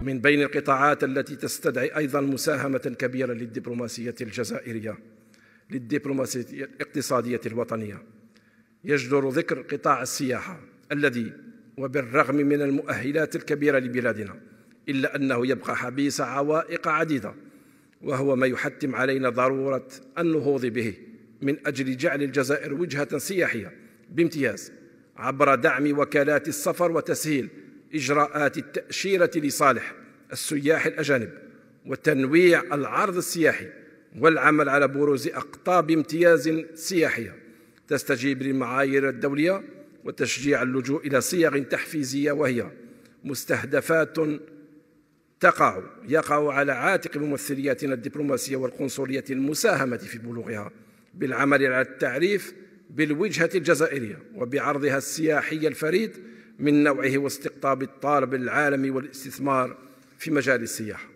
من بين القطاعات التي تستدعي أيضا مساهمة كبيرة للدبلوماسية الجزائرية للدبلوماسية الاقتصادية الوطنية يجدر ذكر قطاع السياحة الذي وبالرغم من المؤهلات الكبيرة لبلادنا إلا أنه يبقى حبيس عوائق عديدة، وهو ما يحتم علينا ضرورة النهوض به من أجل جعل الجزائر وجهة سياحية بامتياز عبر دعم وكالات السفر وتسهيل إجراءات التأشيرة لصالح السياح الأجانب وتنويع العرض السياحي والعمل على بروز أقطاب امتياز سياحية تستجيب للمعايير الدولية وتشجيع اللجوء إلى صيغ تحفيزية، وهي مستهدفات يقع على عاتق ممثلياتنا الدبلوماسية والقنصلية المساهمة في بلوغها بالعمل على التعريف بالوجهة الجزائرية وبعرضها السياحي الفريد من نوعه واستقطاب الطالب العالمي والاستثمار في مجال السياحة.